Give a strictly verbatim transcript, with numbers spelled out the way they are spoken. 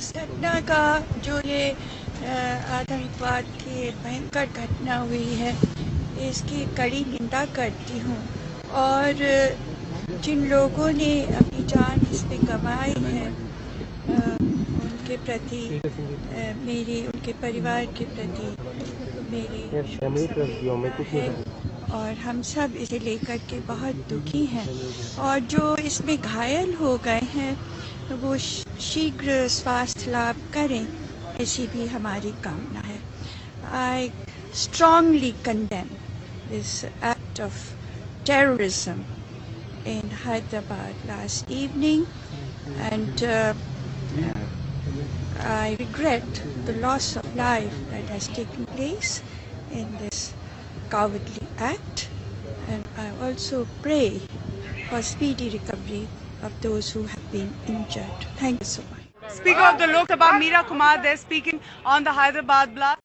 इस घटना का जो ये आतंकवाद की भयंकर घटना हुई है, इसकी कड़ी निंदा करती हूँ और जिन लोगों ने अपनी जान इसमें गंवाई है उनके प्रति मेरी उनके परिवार के प्रति मेरी है और हम सब इसे लेकर के बहुत दुखी हैं और जो इसमें घायल हो गए हैं वो शीघ्र स्वास्थ्य लाभ करें, ऐसी भी हमारी कामना है। I strongly condemn this act of terrorism in Hyderabad last evening, and uh, I regret the loss of life that has taken place in this cowardly act, and I also pray for speedy recovery of those who have been injured. Thank you so much. Speaker of the Lok Sabha, Meera Kumar, there speaking on the Hyderabad blast.